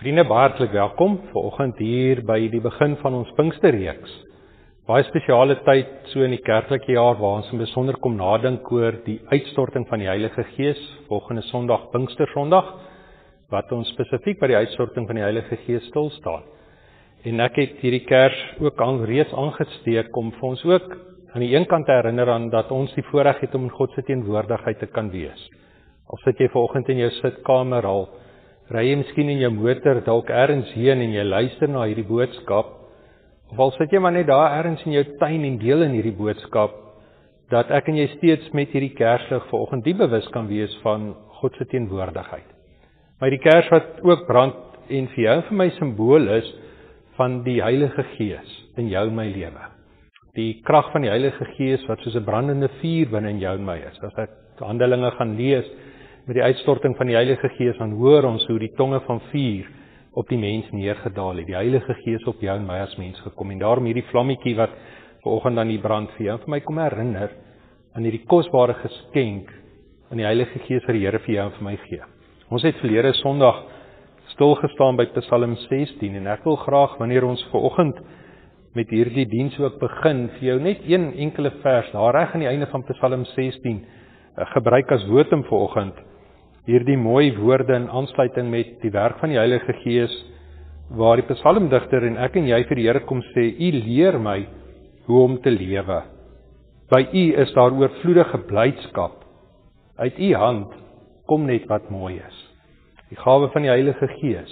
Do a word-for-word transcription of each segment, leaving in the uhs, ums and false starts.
Vriende, baie hartlik welkom vanoggend hier by die begin van ons Pinksterreeks. Baie spesiale tyd so in die kerklike jaar waar ons in besonder kom nadink oor die uitstorting van die Heilige Gees, volgende Sondag Pinkstersondag, wat ons spesifiek by die uitstorting van die Heilige Gees stil staan. En ek het hierdie kers ook al reeds aangesteek om vir ons ook aan die een kant te herinner aan dat ons die voorreg het om in God se teenwoordigheid te kan wees. Al sit jy vanoggend in jou sitkamer al, ry jy miskien in jou motor dalk ergens heen en jy luister na hierdie boodskap, of al sit jy maar net daar ergens in jou tuin en deel in hierdie boodskap, dat ek en jy steeds met hierdie kerslig vanoggend die bewus kan wees van God se teenwoordigheid. Maar die kers wat ook brand en vir jou en vir my simbool is van die Heilige Gees in jou en my lewe. Die krag van die Heilige Gees wat soos 'n brandende vuur binne in jou en my is. As ek Handelinge gaan lees met die uitstorting van die Heilige Gees, dan hoor ons hoe die tonge van vuur op die mens neergedaal het. Die Heilige Gees op jou en my as mens gekom. En daarom hierdie vlammetjie wat vanoggend aan die brand vir jou en vir my kom herinner aan hierdie kosbare geskenk aan die Heilige Gees wat die Here vir jou en vir my gee. Ons het verlede Sondag stilgestaan by Psalm sestien en ek wil graag wanneer ons vanoggend met hierdie diens ook begin vir jou net een enkele vers daar reg aan die einde van Psalm sestien gebruik as wotum vanoggend. Hierdie mooi woorde in aansluiting met die werk van die Heilige Gees, waar die psalmdigter en ek en jy vir die Here kom sê, U leer my hoe om te lewe. By U is daar oorvloedige blydskap. Uit U hand kom net wat mooi is. Die gawe van die Heilige Gees,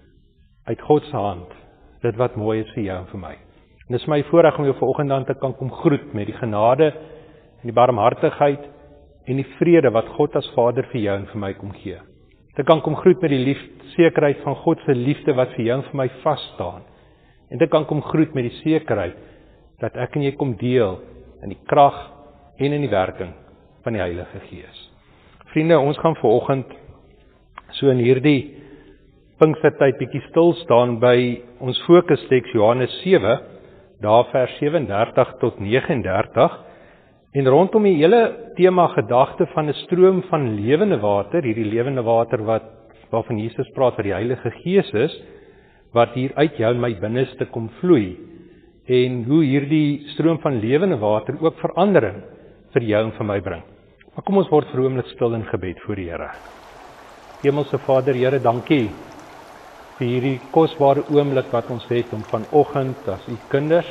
uit God se hand, dit wat mooi is vir jou en vir my. En dit is my voorreg om jou vanoggend dan te kan kom groet met die genade en die barmhartigheid en die vrede wat God as Vader vir jou en vir my kom gee. Te kan kom groet met die liefde, sekerheid van God se liefde wat vir jou en vir my vas staan. En te kan kom groet met die sekerheid dat ek en jy kom deel in die krag en in die werking van die Heilige Gees. Vriende, ons gaan vanoggend so in hierdie Pinkstertyd bietjie stil staan by ons fokusteks Johannes sewe, daar vers sewe en dertig tot nege en dertig. En rondom die hele tema gedagte van 'n stroom van lewende water, hierdie lewende water wat waarvan Jesus praat wat die Heilige Gees is, wat hier uit jou en my binneste kom vloei, en hoe hierdie stroom van lewende water ook verandering vir jou en vir my bring. Maar kom ons word vir 'n oomblik stil in gebed voor die Here. Hemelse Vader, Here, dankie vir hierdie kosbare oomblik wat ons het om vanoggend as U kinders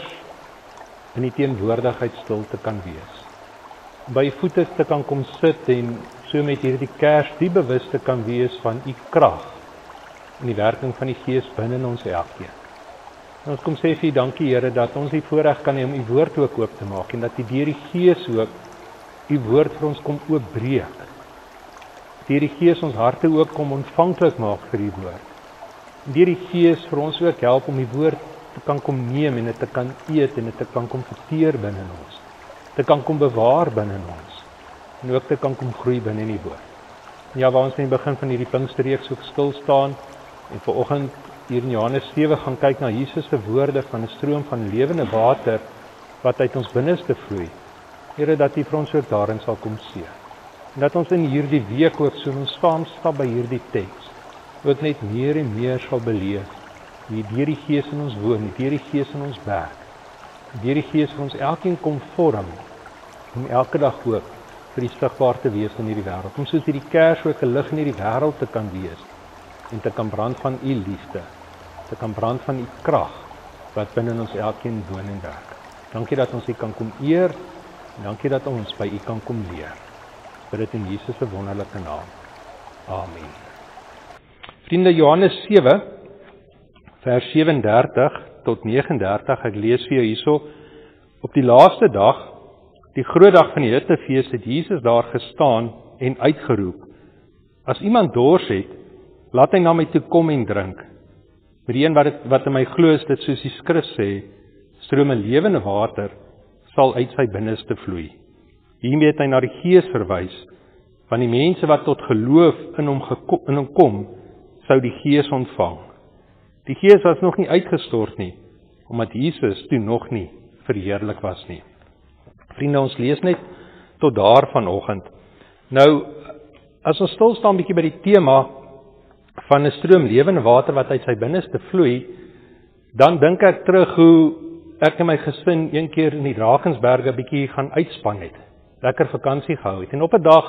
in die teenwoordigheid stil te kan wees. By U voete te kan kom sit en so met hierdie kers die bewuste kan wees van U krag en die werking van die Gees binne in ons elkeen. En ons kom sê vir U dankie, Here, dat ons die voorreg kan hê om U woord ook oop te maak en dat U deur die Gees ook U woord vir ons kom oopbreek. Deur die Gees ons harte ook kom ontvanklik maak vir U woord. En deur die Gees vir ons ook help om die woord te kan kom neem en dit te kan eet en dit te kan kom verteer binne in ons. Te kan kom bewaar binne in ons. En ook te kan kom groei binne in die woord. Ja, waar ons in die begin van hierdie Pinksterreeks ook stil staan en vanoggend hier in Johannes sewe gaan kyk na Jesus se woorde van 'n stroom van lewende water wat uit ons binneste vloei. Here, dat U vir ons ook daarin sal kom seën. En dat ons in hierdie week ook so ons saam stap by hierdie teks ook net meer en meer sal beleef wie deur die Gees in ons woon, deur die Gees in ons werk. Deur die Gees vir ons elkeen kom vorm om elke dag ook vir die sigbaar te wees in hierdie wêreld. Om soos hierdie kers ook 'n lig in hierdie wêreld te kan wees en te kan brand van U liefde, te kan brand van U krag wat binne in ons elkeen woon en werk. Dankie dat ons U kan kom eer en dankie dat ons by U kan kom leer. Bid dit in Jesus se wonderlike naam. Amen. Vriende, Johannes sewe vers sewe en dertig tot nege en dertig, ek lees vir jou hierso. Op die laaste dag, die groot dag van die Hittefees, het Jesus daar gestaan en uitgeroep: As iemand dors het, laat hy na my toe kom en drink. Met die een wat, het, wat in my glo, is dit soos die skrif sê, strome lewende water sal uit sy binneste vloei. Hiermee het hy na die Gees verwys, want die mense wat tot geloof in hom, geko, in hom kom, sou die Gees ontvang. Die Gees was nog nie uitgestort nie, omdat Jesus toe nog nie verheerlik was nie. Vriende, ons lees net tot daar vanoggend. Nou, as ons stil staan bietjie by die tema van 'n stroom lewende water wat uit sy binneste vloei, dan dink ek terug hoe ek en my gesin een keer in die Drakensberge 'n bietjie gaan uitspan het. Lekker vakansie gehou het. En op 'n dag,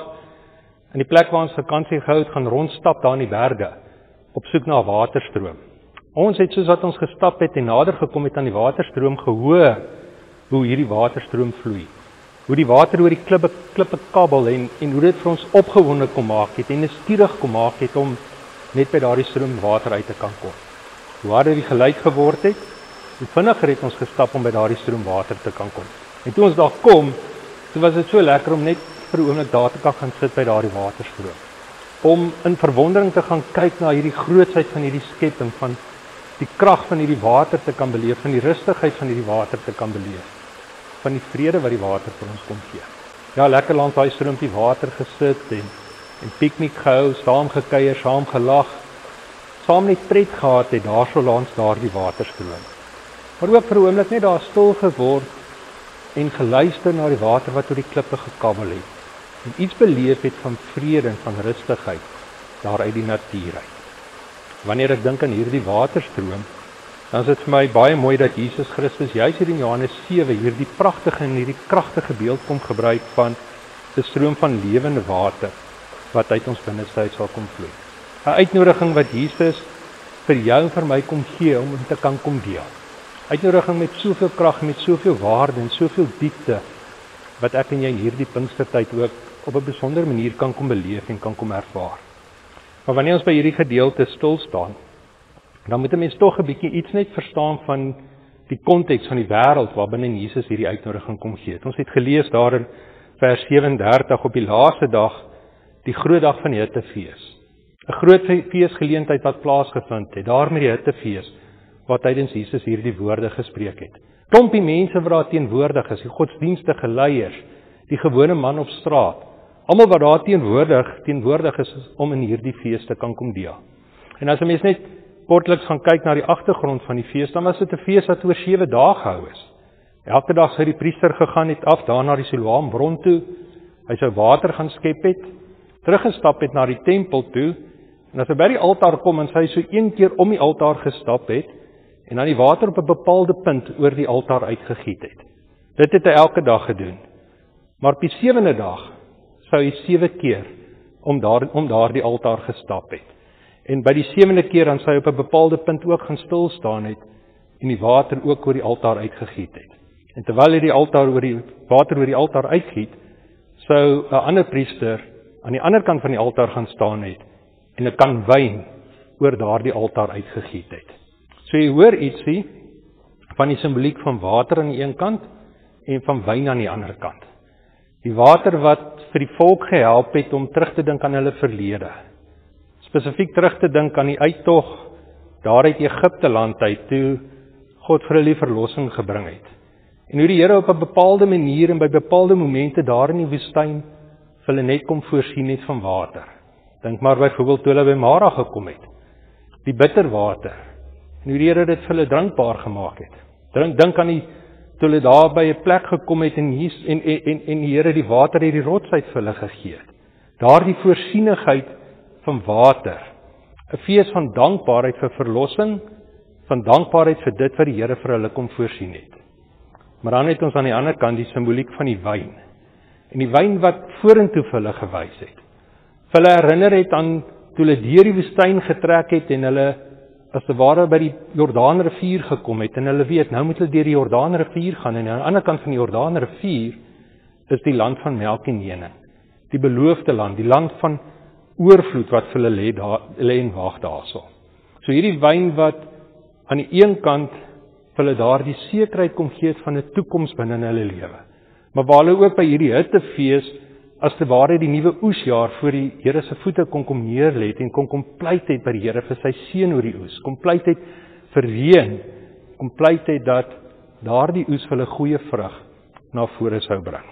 in die plek waar ons vakansie gehou het, gaan rondstap daar in die berge, op soek na 'n waterstroom. Ons het soos wat ons gestap het en nader gekom het aan die waterstroom, gehoor hoe hierdie waterstroom vloei. Hoe die water oor die klippe, klippe kabbel en, en hoe dit vir ons opgewonde kom maak het en nuuskierig kom maak het om net by daardie stroom water uit te kan kom. Hoe harder die geluid geword het, hoe vinniger het ons gestap om by daardie stroom water te kan kom. En toe ons daar kom, toe was dit so lekker om net vir 'n oomblik daar te kan gaan sit by daardie waterstroom. Om in verwondering te gaan kyk na hierdie grootsheid van hierdie skepping, van die krag van hierdie water te kan beleef, van die rustigheid van hierdie water te kan beleef, van die vrede wat die water vir ons kom gee. Ja, lekker langs daai stroompie water gesit en en piknik gehou, saam gekuier, saam gelag, saam net pret gehad het daarso langs daardie waterstroom. Maar ook vir 'n oomblik net daar stil geword en geluister na die water wat oor die klippe gekabbel het en iets beleef het van vrede en van rustigheid daar uit die natuur uit. Wanneer ek dink aan hierdie waterstroom, dan is dit vir my baie mooi dat Jesus Christus juis hier in Johannes sewe hierdie pragtige en hierdie kragtige beeld kom gebruik van 'n stroom van lewende water wat uit ons binneste uit sal kom vloei. 'n Uitnodiging wat Jesus vir jou en vir my kom gee om in te kan kom deel. Uitnodiging met soveel krag, met soveel waarde en soveel diepte wat ek en jy in hierdie Pinkstertyd ook op 'n besondere manier kan kom beleef en kan kom ervaar. Maar wanneer ons by hierdie gedeelte stil staan, dan moet 'n mens tog 'n bietjie iets net verstaan van die konteks van die wêreld waarbinne Jesus hierdie uitnodiging kom gee. Ons het gelees daar in vers sewe en dertig, op die laaste dag, die groot dag van die hittefees. 'n Groot feesgeleentheid wat plaasgevind het, daar met die hittefees, wat tydens Jesus hierdie woorde gespreek het. Klompie mense wat daar teenwoordig is, die godsdienstige leiers, die gewone man op straat, almal wat daar teenwoordig, teenwoordig is om in hierdie fees te kan kom deel. En as 'n mens net kortliks gaan kyk na die agtergrond van die fees, dan was dit 'n fees wat oor sewe dae gehou is. Elke dag sou die priester gegaan het af daar na die Siloam bron toe, hy sou water gaan skep het, teruggestap het na die tempel toe, en as hy by die altaar kom en sy so een keer om die altaar gestap het, en dan die water op 'n bepaalde punt oor die altaar uitgegiet het. Dit het hy elke dag gedoen. Maar op die sewende dag sou hy sewe keer om daar om daar die altaar gestap het. En by die sewende keer dan sou hy op 'n bepaalde punt ook gaan stil staan het en die water ook oor die altaar uitgegiet het. En terwyl hy die altaar oor die water oor die altaar uitgiet, sou 'n ander priester aan die ander kant van die altaar gaan staan het en 'n kan wyn oor daardie altaar uitgegiet het. So jy hoor ietsie van die simboliek van water aan die een kant en van wyn aan die ander kant. Die water wat vir die volk gehelp het om terug te dink aan hulle verlede. Spesifiek terug te dink aan die uittog daar uit Egipte land uit toe God vir hulle verlossing gebring het. En hoe die Here op 'n bepaalde manier en by bepaalde momente daar in die woestyn vir hulle net kom voorsien het van water. Dink maar byvoorbeeld toe hulle by Mara gekom het. Die bitter water. En hoe die Here dit vir hulle drinkbaar gemaak het. Drink dink aan die toe hulle daar by 'n plek gekom het en hier en en en, en die Here die water uit die rots uit vir hulle gegee het. Daardie voorsienigheid van water. 'n Fees van dankbaarheid vir verlossing, van dankbaarheid vir dit wat die Here vir hulle kom voorsien het. Maar dan het ons aan die ander kant die simboliek van die wyn. En die wyn wat vorentoe vir hulle gewys het. Vir hulle herinner het aan toe hulle deur die woestyn getrek het en hulle as te ware by die Jordaanrivier gekom het en hulle weet, nou moet hulle deur die Jordaanrivier gaan en aan die ander kant van die Jordaanrivier is die land van melk en honing. Die beloofde land, die land van oorvloed wat vir hulle lê daar lê en wag daarso. So hierdie wyn wat aan die een kant vir hulle daar die sekerheid kom gee van 'n toekoms binne in hulle lewe. Maar waar hulle ook by hierdie hittefees as te ware die nuwe oesjaar voor die Here se voete kon kom neerlê het en kon kom pleit het by die Here vir sy seën oor die oes, kom pleit het vir reën, kom pleit het dat daardie oes vir hulle goeie vrug na vore sou bring.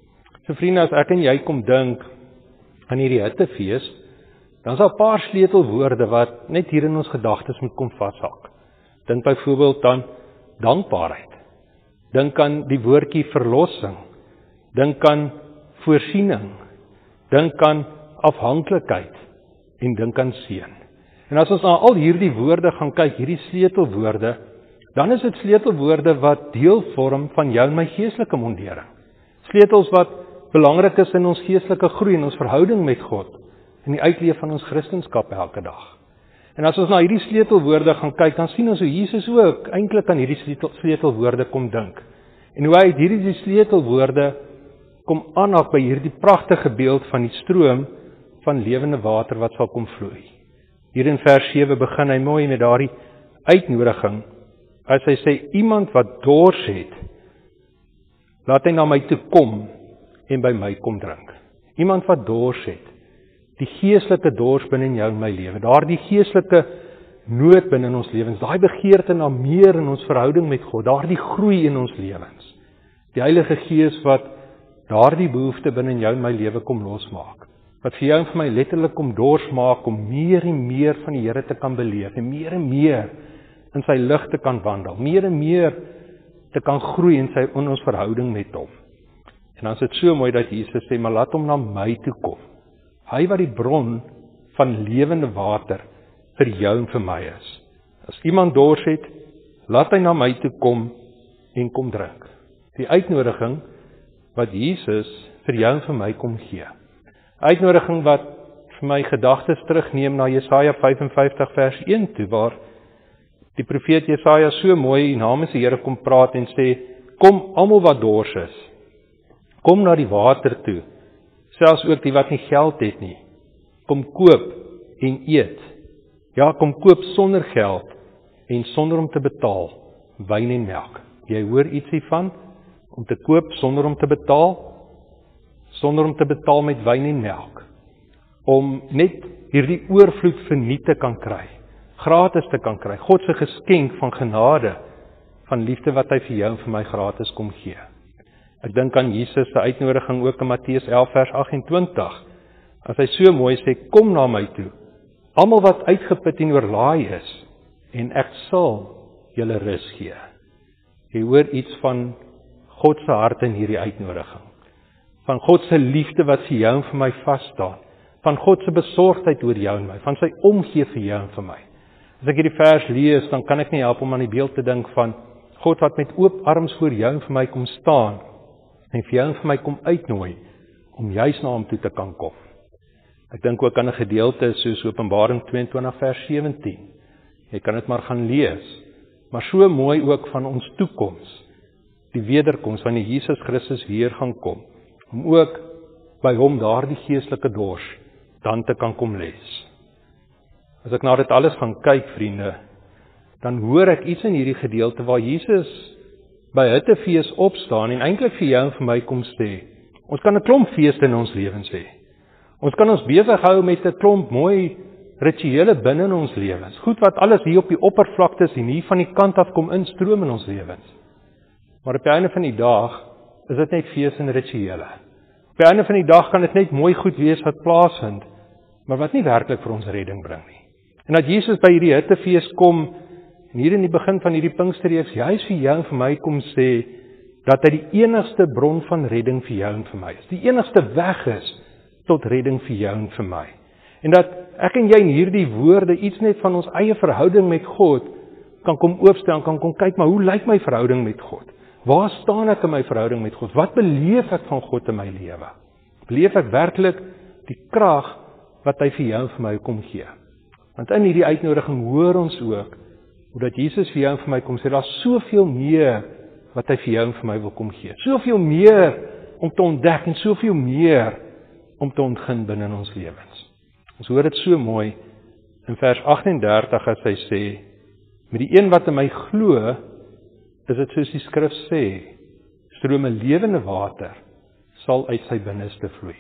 So vriende, as ek en jy kom dink aan hierdie hittefees, dan is daar 'n paar sleutelwoorde wat net hier in ons gedagtes moet kom vashak. Dink byvoorbeeld aan dankbaarheid. Dink aan die woordjie verlossing. Dink aan voorsiening. Dink aan afhanklikheid en dink aan seën. En as ons na al hierdie woorde gaan kyk, hierdie sleutelwoorde, dan is dit sleutelwoorde wat deel vorm van jou en my geestelike mondering. Sleutels wat belangrik is in ons geestelike groei, in ons verhouding met God, in die uitleef van ons Christendom elke dag. En as ons na hierdie sleutelwoorde gaan kyk, dan sien ons hoe Jesus ook eintlik aan hierdie sleutel, sleutelwoorde kom dink. En hoe hy uit hierdie sleutelwoorde kom aanhaak by hierdie pragtige beeld van die stroom van lewende water wat sal kom vloei. Hier in vers sewe begin hy mooi met daardie uitnodiging, as hy sê, iemand wat dors het, laat hy na my toe kom en by my kom drink. Iemand wat dors het, die geestelike dors binne in jou en my lewe, daardie geestelike nood binne in ons lewens, daai begeerte na meer in ons verhouding met God, daardie groei in ons lewens. Die Heilige Gees wat daardie behoefte binne in jou en my lewe kom losmaak, wat vir jou en vir my letterlik kom dors maak om meer en meer van die Here te kan beleef en meer en meer in sy lig te kan wandel, meer en meer te kan groei in sy in ons verhouding met hom. En dan is dit so mooi dat Jesus sê, maar laat hom na my toe kom. Hy wat die bron van lewende water vir jou en vir my is. As iemand dors het, laat hy na my toe kom en kom drink. Die uitnodiging wat Jesus vir jou en vir my kom gee. Uitnodiging wat vir my gedagtes terugneem na Jesaja vyf en vyftig vers een toe, waar die profeet Jesaja so mooi namens die Here kom praat en sê, kom almal wat dors is, kom na die water toe, selfs ook die wat nie geld het nie, kom koop en eet. Ja, kom koop sonder geld en sonder om te betaal, wyn en melk. Jy hoor iets hiervan? Om te koop sonder om te betaal, sonder om te betaal met wyn en melk. Om net hierdie oorvloed verniet te kan kry, gratis te kan kry, God se geskenk van genade, van liefde wat hy vir jou en vir my gratis kom gee. Ek dink aan Jesus se uitnodiging ook in Matteus elf vers agtentwintig, as hy so mooi sê, kom na my toe, almal wat uitgeput en oorlaai is, en ek sal julle rus gee. Jy hoor iets van God se hart in hierdie uitnodiging, van God se liefde wat vir jou en vir my vasstaan, van God se besorgdheid oor jou en my, van sy omgee vir jou en vir my. As ek hierdie vers lees, dan kan ek nie help om aan die beeld te dink van God wat met oop arms voor jou en vir my kom staan, en vir jou en vir my kom uitnooi, om juis na hom toe te kan kom. Ek dink ook aan 'n gedeelte soos Openbaring twee en twintig vers sewentien. Jy kan dit maar gaan lees, maar so mooi ook van ons toekoms, die wederkoms wanneer Jesus Christus weer gaan kom, om ook by hom daardie geestelike dors dan te kan kom les. As ek na dit alles gaan kyk, vriende, dan hoor ek iets in hierdie gedeelte waar Jesus by Hittefees opstaan en eintlik vir jou en vir my kom sê, ons kan 'n klomp feeste in ons lewens hê. Ons kan ons besig hou met 'n klomp mooi rituele binne in ons lewens. Goed wat alles hier op die oppervlakte is en hier van die kant af kom instroom in ons lewens. Maar op die einde van die dag is dit net fees en rituele. Op die einde van die dag kan dit net mooi goed wees wat plaasvind, maar wat nie werklik vir ons redding bring nie. En dat Jesus by hierdie Hittefees kom, en hier in die begin van hierdie Pinksterreeks, juis vir jou en vir my kom sê, dat hy die enigste bron van redding vir jou en vir my is. Die enigste weg is tot redding vir jou en vir my. En dat ek en jy in hierdie woorde iets net van ons eie verhouding met God kan kom oopstel, kan kom kyk, maar hoe lyk my verhouding met God? Waar staan ek in my verhouding met God? Wat beleef ek van God in my lewe? Beleef ek werklik die krag wat hy vir jou en vir my kom gee? Want in hierdie uitnodiging hoor ons ook, hoe dat Jesus vir jou en vir my kom sê, daar is soveel meer wat hy vir jou en vir my wil kom gee. Soveel meer om te ontdek en soveel meer om te ontgin binne in ons lewens. Ons hoor dit so mooi in vers agt en dertig as hy sê, met die een wat in my glo, is dit soos die skrif sê, strome lewende water sal uit sy binneste vloei.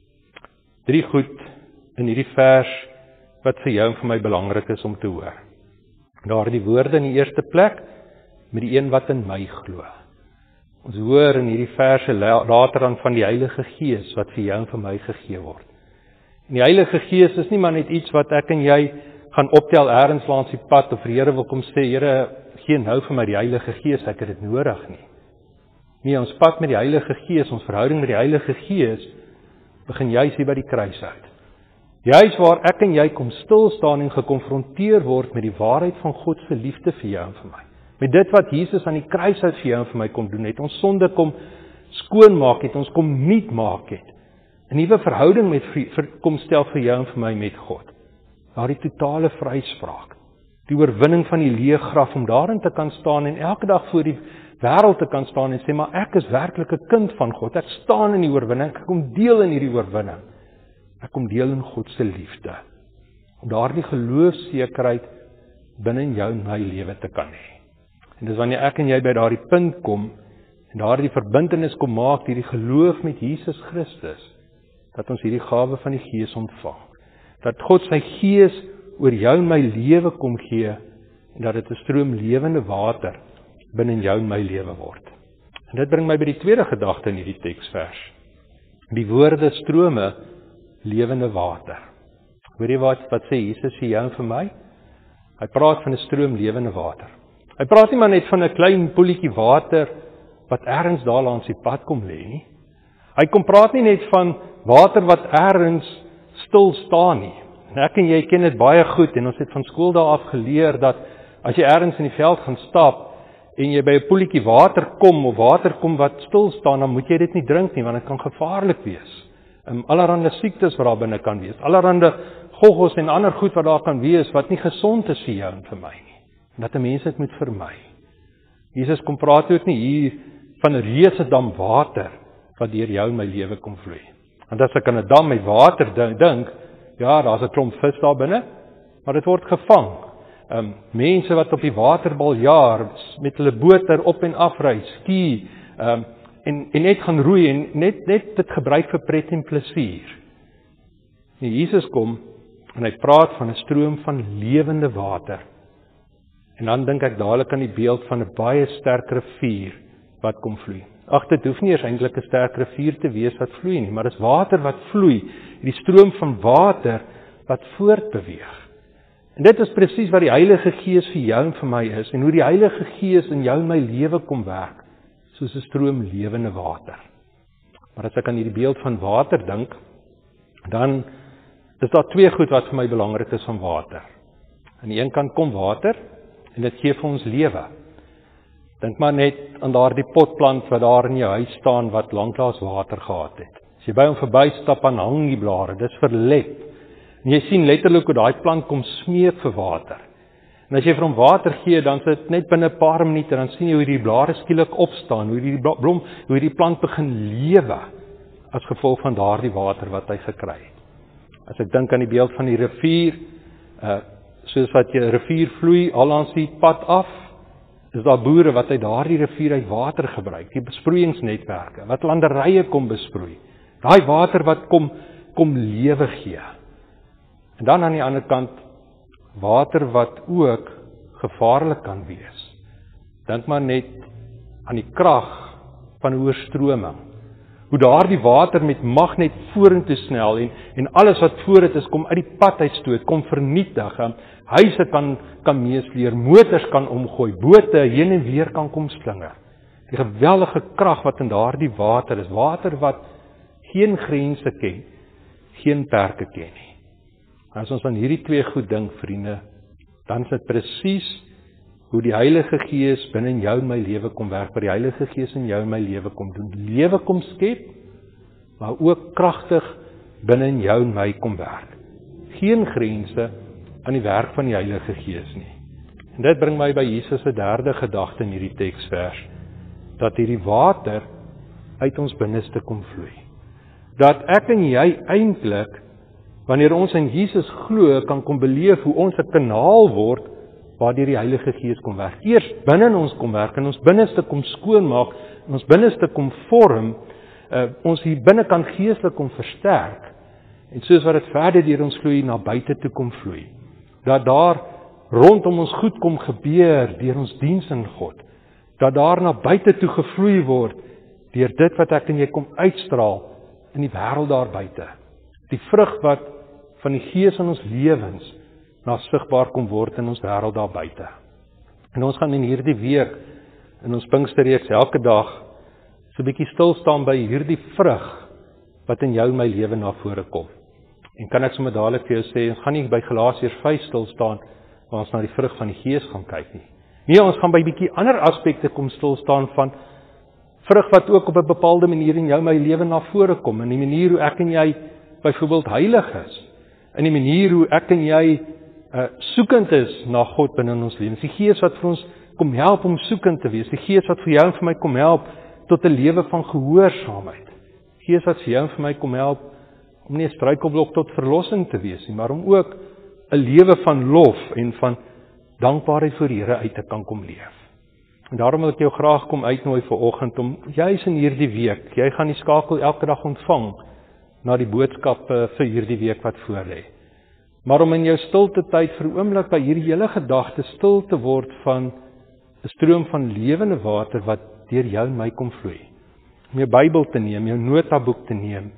Drie goed in hierdie vers wat vir jou en vir my belangrik is om te hoor. Daar die woorde in die eerste plek, met die een wat in my glo. Ons hoor in hierdie verse later dan van die Heilige Gees wat vir jou en vir my gegee word. En die Heilige Gees is nie maar net iets wat ek en jy gaan optel ergens langs die pad, of die Here wil kom sê, Here, gee nou vir my die Heilige Gees, ek het dit nodig nie. Nee, ons pad met die Heilige Gees, ons verhouding met die Heilige Gees, begin juis hier by die kruis uit. Juis waar ek en jy kom stil staan en gekonfronteer word met die waarheid van God se liefde vir jou en vir my. Met dit wat Jesus aan die kruis uit vir jou en vir my kom doen, het ons sonde kom skoonmaak, het ons kom nuut maak het. 'n Nuwe verhouding met kom stel vir jou en vir my met God. Daar die totale vryspraak, die oorwinning van die leë graf om daarin te kan staan en elke dag voor die wêreld te kan staan en sê, maar ek is werklik 'n kind van God. Ek staan in die oorwinning, ek kom deel in hierdie oorwinning. Ek kom deel in God se liefde. Om daardie geloofsekerheid binne in jou en my lewe te kan hê. En dis wanneer ek en jy by daardie punt kom en daardie verbintenis kom maak deur die geloof met Jesus Christus, dat ons hierdie gawe van die Gees ontvang. Dat God sy Gees oor jou en my lewe kom gee en dat dit 'n stroom lewende water binne in jou en my lewe word. En dit bring my by die tweede gedagte in hierdie teksvers. Die woorde strome lewende water. Hoor jy wat wat sê Jesus vir jou en vir my? Hy praat van 'n stroom lewende water. Hy praat nie maar net van 'n klein poeltjie water wat ergens daar langs die pad kom lê nie. Hy kom praat nie net van water wat ergens stil staan nie. En ek en jy ken dit baie goed en ons het van skool daar af geleer dat as jy ergens in die veld gaan stap en jy by 'n poeltjie water kom of water kom wat stil staan, dan moet jy dit nie drink nie want dit kan gevaarlik wees. Um, allerhande siektes wat daar binne kan wees, allerhande goggels en ander goed wat daar kan wees wat nie gesond is vir jou en vir my nie. En dat 'n mens dit moet vermy. Jesus kom praat ook nie hier van 'n reuse dam water wat deur jou en my lewe kom vloei. Want as ek aan 'n dam met water dink, ja, daar's 'n klomp vis daar binne, maar dit word gevang. Um, mense wat op die waterbal jaar met hulle bote op en af ry, ski, um, en, en net gaan roei en net net dit gebruik vir pret en plesier. En Jesus kom en hy praat van 'n stroom van lewende water. En dan dink ek dadelik aan die beeld van 'n baie sterk rivier wat kom vloei. Ag, dit hoef nie eers eintlik 'n sterk rivier te wees wat vloei nie, maar dis water wat vloei, die stroom van water wat voortbeweeg. En dit is presies wat die Heilige Gees vir jou en vir my is, en hoe die Heilige Gees in jou en my lewe kom werk, soos 'n stroom lewende water. Maar as ek aan hierdie beeld van water dink, dan is daar twee goed wat vir my belangrik is van water. Aan die een kant kom water, en dit gee vir ons lewe. Dink maar net aan daardie potplant wat daar in jou huis staan, wat lanklaas water gehad het. As jy by hom verby stap, dan hang die blare, dit is verlep. En jy sien letterlik hoe daai plant kom smeek vir water. En as jy vir hom water gee, dan sit net binne 'n paar minute, dan sien jy hoe die blare skielik opstaan, hoe die blom, hoe die plant begin lewe, as gevolg van daardie water wat hy gekry het. As ek dink aan die beeld van die rivier, uh, soos wat jy 'n rivier vloei, al langs die pad af, is daar boere wat uit daardie rivier uit water gebruik, die besproeiingsnetwerke, wat landerye kom besproei. Daai water wat kom, kom lewe gee. En dan aan die ander kant, water wat ook gevaarlik kan wees. Dink maar net aan die krag van oorstroming. Hoe daardie water met mag net vorentoe snel en, en alles wat voor dit is, kom uit die pad uitstoot, kom vernietig. Huise kan, kan meesleer, motors kan omgooi, bote heen en weer kan kom slinger. Die geweldige krag wat in daardie water is, water wat geen grense ken, geen perke ken nie. As ons aan hierdie twee goed dink, vriende, dan is dit presies hoe die Heilige Gees binne in jou en my lewe kom werk, waar die Heilige Gees in jou en my lewe kom doen, lewe kom skep, maar ook kragtig binne in jou en my kom werk. Geen grense aan die werk van die Heilige Gees nie. En dit bring my by Jesus se derde gedagte in hierdie teksvers, dat hierdie water uit ons binneste kom vloei. Dat ek en jy eintlik, wanneer ons in Jesus glo, kan kom beleef hoe ons 'n kanaal word waardeur die Heilige Gees kom werk. Eers binne in ons kom werk, en ons binneste kom skoonmaak, en ons binneste kom vorm, uh, ons hier binnekant geestelik kom versterk, en soos wat dit verder deur ons vloei, na buite toe kom vloei. Dat daar rondom ons goed kom gebeur deur ons diens in God. Dat daar na buite toe gevloei word deur dit wat ek en jy kom uitstraal in die wêreld daar buite. Die vrug wat van die Gees in ons lewens na sigbaar kom word in ons wêreld daar buite. En ons gaan in hierdie week in ons Pinksterreeks elke dag so 'n bietjie stil staan by hierdie vrug wat in jou en my lewe na vore kom. En kan ek sommer dadelik vir jou sê, ons gaan nie by Galasiërs vyf stil staan, waar ons na die vrug van die Gees gaan kyk nie. Nee, ons gaan by bietjie ander aspekte kom stil staan van vrug wat ook op 'n bepaalde manier in jou my lewe na vore kom, in die manier hoe ek en jy byvoorbeeld heilig is, in die manier hoe ek en jy uh, soekend is na God binne in ons lewens. Die Gees wat vir ons kom help om soekend te wees, die Gees wat vir jou en vir my kom help tot 'n lewe van gehoorsaamheid. Gees wat vir jou en vir my kom help om nie 'n struikelblok tot verlossing te wees nie, maar om ook 'n lewe van lof en van dankbaarheid voor die Here uit te kan kom leef. En daarom wil ek jou graag kom uitnooi vir oggend om juis in hierdie week, jy gaan die skakel elke dag ontvang na die boodskappe vir hierdie week wat voorlê. Maar om in jou stilte tyd vir 'n oomblik by hierdie hele gedagte stil te word van 'n stroom van lewende water wat deur jou en my kom vloei. Om jou Bybel te neem, jou notaboek te neem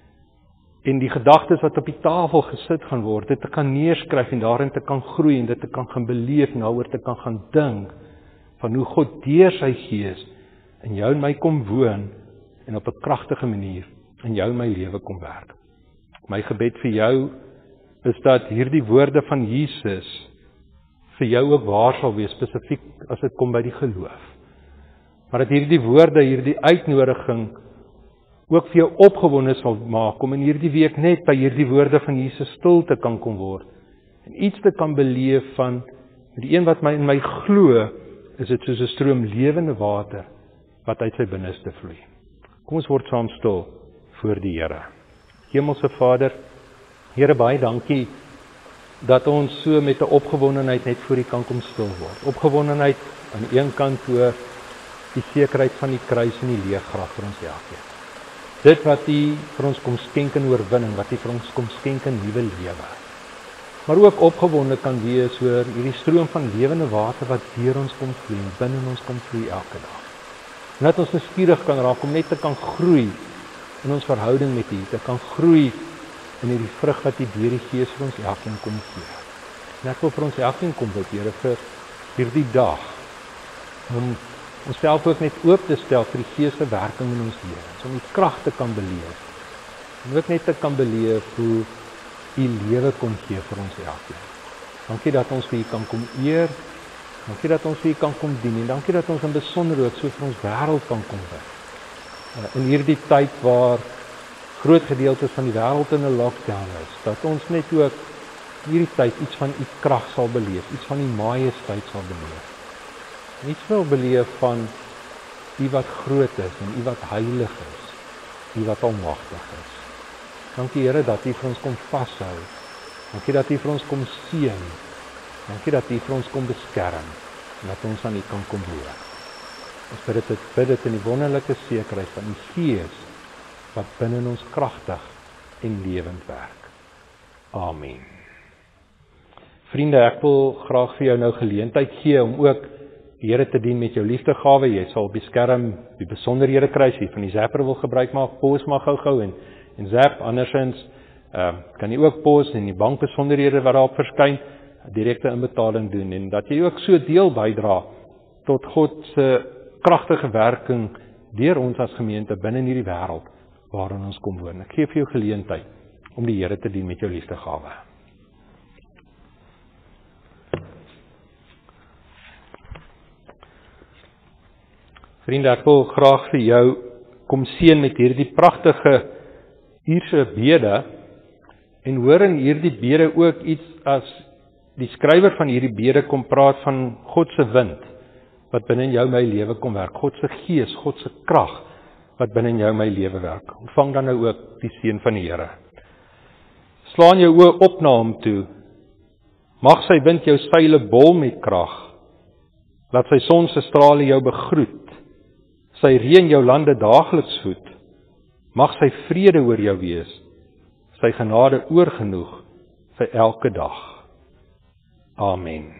en die gedagtes wat op die tafel gesit gaan word, dit te kan neerskryf en daarin te kan groei en dit te kan gaan beleef en daaroor te kan gaan dink van hoe God deur sy Gees in jou en my kom woon en op 'n kragtige manier in jou en my lewe kom werk. My gebed vir jou is dat hierdie woorde van Jesus vir jou ook waar sal wees, spesifiek as dit kom by die geloof. Maar dat hierdie woorde, hierdie uitnodiging ook vir jou opgewonde sal maak om in hierdie week net by hierdie woorde van Jesus stil te kan kom word en iets te kan beleef van die een wat my in my glo, is dit soos 'n stroom lewende water wat uit sy binneste vloei. Kom ons word saam stil voor die Here. Hemelse Vader, Here, baie dankie dat ons so met 'n opgewondenheid net voor U kan kom stil word. Opgewondenheid aan die een kant oor die sekerheid van die kruis en die leeggraf vir ons elkeen. Dit wat U vir ons kom skenk in oorwinning, wat U vir ons kom skenk in nuwe lewe. Maar ook opgewonde kan wees oor hierdie stroom van lewende water wat deur ons kom vloei, binne in ons kom vloei elke dag. En dat ons nuuskierig kan raak om net te kan groei in ons verhouding met U, te kan groei in hierdie vrug wat U deur die Gees vir ons elkeen kom gee. En ek wil vir ons elkeen kom bid, Here, vir hierdie dag, om onsself ook net oop te stel vir die Gees se werking in ons lewens, om die krag te kan beleef, en ook net te kan beleef hoe U lewe kom gee vir ons elkeen. Dankie dat ons vir U kan kom eer, dankie dat ons vir U kan kom dien, en dankie dat ons in besonder ook so vir ons wêreld kan kom bid. In hierdie tyd waar groot gedeeltes van die wêreld in 'n lockdown is, dat ons net ook hierdie tyd iets van U krag sal beleef, iets van U majesteit sal beleef. En iets wil beleef van U wat groot is en U wat heilig is, U wat almagtig is. Dankie Here dat U vir ons kom vashou. Dankie dat U vir ons kom seën. Dankie dat U vir ons kom beskerm en dat ons aan U kan kom behoort. Ons bid dit, bid dit in die wonderlike sekerheid van U Gees wat binne in ons kragtig en lewend werk. Amen. Vriende, ek wil graag vir jou nou geleentheid gee om ook die Here te dien met jou liefdegawe. Jy sal op die skerm die besonderhede kry as jy van die zapper wil gebruik maak. Pos maar gou-gou en en zap, andersins uh, kan jy ook pos en die bankbesonderhede wat daarop verskyn, direkte inbetaling doen en dat jy ook so deel bydra tot God se kragtige werking deur ons as gemeente binne in hierdie wêreld waarin ons kom woon. Ek gee vir jou geleentheid om die Here te dien met jou liefdegawe. Vriende, ek wil graag vir jou kom seën met hierdie pragtige Ierse bede en hoor in hierdie bede ook iets as die skrywer van hierdie bede kom praat van God se wind wat binne in jou my lewe kom werk, God se Gees, God se krag wat binne in jou my lewe werk. Ontvang dan nou ook die seën van die Here. Slaan jou oë op na hom toe. Mag sy wind jou seile bol met krag. Laat sy son se strale jou begroet. Sy reën jou lande daagliks voed. Mag sy vrede oor jou wees. Sy genade oorgenoeg vir elke dag. Amen.